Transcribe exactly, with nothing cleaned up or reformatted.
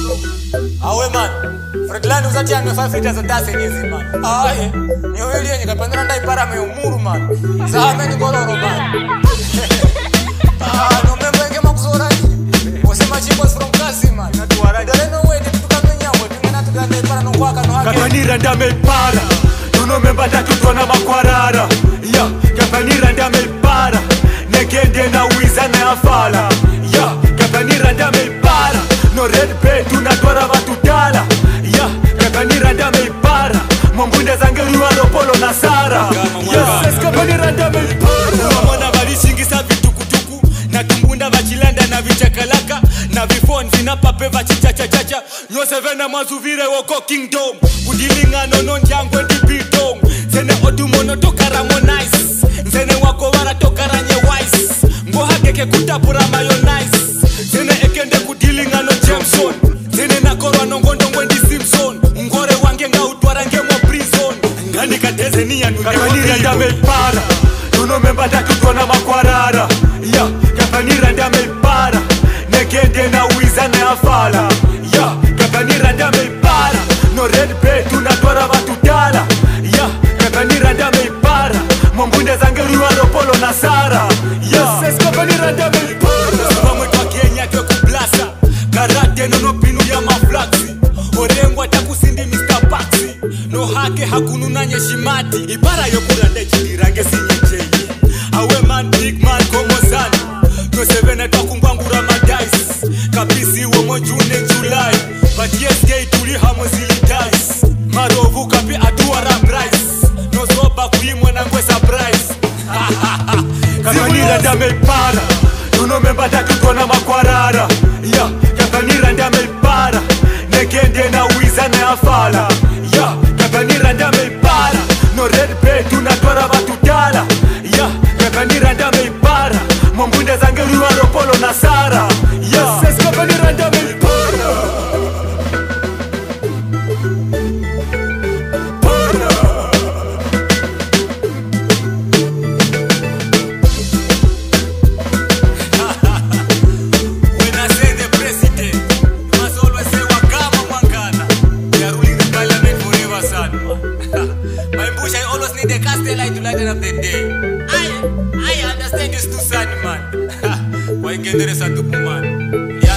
Awe man, Fredland uzati ame five liters of dase nizi man. Aye, nyoeli yenye kapandana ndai para me umuru man. Zahame ni gororo man. Ah, no membo enge makuzora ni. Ose machimos from Kasi man. Dale no way, te tukamenya we. Pingana tukande para no kwaka no hake. Kapanira ndame para. Nuno memba datu tona makwarara. Ya, kapanira ndame para. Negende na wiza na afala. Ya, kapanira ndame para. No red pay tunatwara batutala. Ya, kapanira ndame para. Mwambunde zangeru wa Ropolo na Sara. Yes, kapanira ndame para. Mwana balishingisa vitukutuku. Na tumbunda vachilanda na vichakalaka. Na vifon vinapape vachichachachacha. Nyose vena mazuvire woko kingdom. Kudilinga nono njangwe di bidom. Zene odumono toka Ramonize. Zene wako wara toka ranye wise. Ngoha keke kutapura mayonnaise. Zene ekende kudilinga no Jameson. Zene nakorwa nongondo ngwendi Simpson. Ngore wange nga utwara ngemo prison. Ngani kateze ni ya nunge kapanira ndame para. Nuno memba datu tona makwarara. Ya, kapanira ndame para. Negende na wiza na afala. Ya, kapanira ndame para. No red pay tunatwara batutala. Ya, kapanira ndame para. Mwambunde zangeru wa Ropolo na Sara. Yes, kapanira ndame para. Pamwe kwa Kenya kwe kublasa. Karate nono pinu ya maflaxi. Orengwa takusindi mister Paxi. No hake hakununa nyeshimati. Ibara yokurande chilirange sinyecheyi. Awe man big man komo sana. No sevene takumbangura madais. Kapisi womo June July. But yes gay tuli hamo zili dice. Marovu kapi aduwa rap rice. No soba kuimwe na ngwe surprise. Kapanira ndame para. Nuno memba datu tona makwarara. Ya, kapanira ndame para. Negende na wiza na afala. Ya, kapanira ndame para. No red pay tunatwara batutala. Ya, kapanira ndame para. Mwambunde zangeru wa Ropolo na Sara. Yes, kapanira ndame para. The castle light to lighten up the day. I, I understand this too sad man. Why get there is a man?